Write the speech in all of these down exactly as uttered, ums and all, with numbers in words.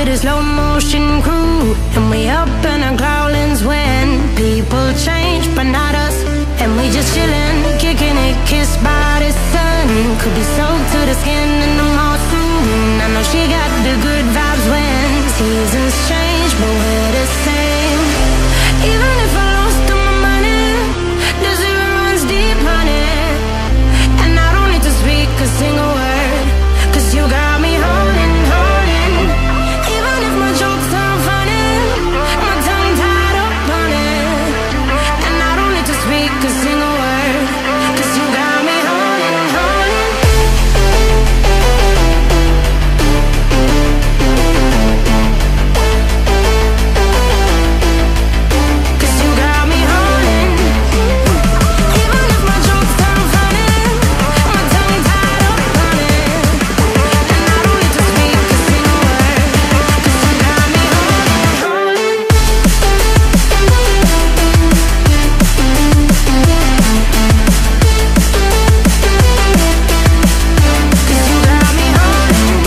a slow motion crew, and we up in our growlings when people change, but not us. And we just chillin', kicking it, kissed by the sun. Could be soaked to the skin in the monsoon. I know she got the good vibes when seasons change, but we're the same. Even if I lost all my money, the zero runs deep, honey. And I don't need to speak a single word, cause you got me holding, holding. Even if my jokes sound funny, my tongue tied up on it. And I don't need to speak a single word, cause you got me holding, holding. Cause you got me holding. Even if my jokes sound funny, my tongue tied up on it. And I don't need to speak a single word, cause you got me holding, holding. Cause you got me holding.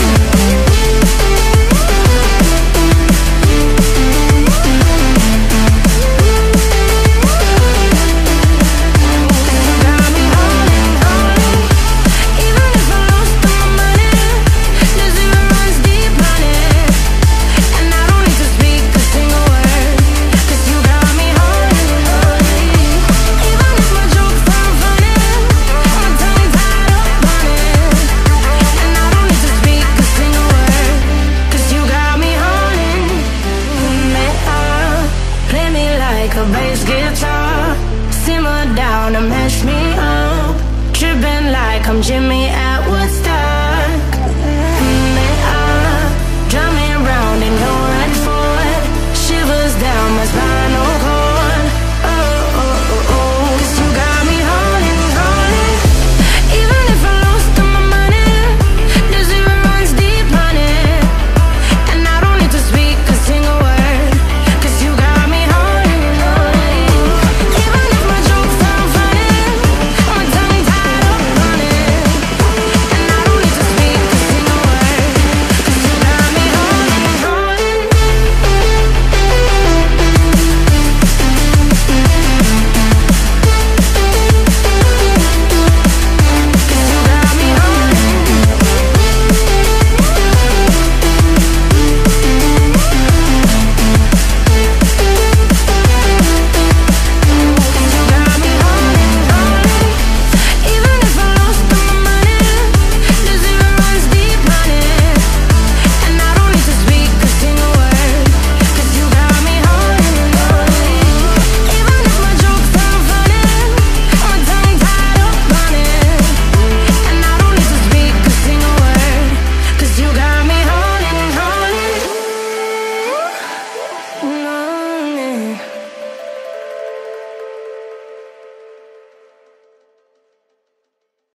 Got me holding, holding. Even if I lost all my money, the zero runs deep, honey. And I don't need to speak a single word, cause you got me holding, holding. Even if my jokes sound funny, my tongue tied up on it. And I don't need to speak a single word, cause you got me holding. Me up, play me like a bass guitar, simmer down and mash me up, tripping like I'm Jimmy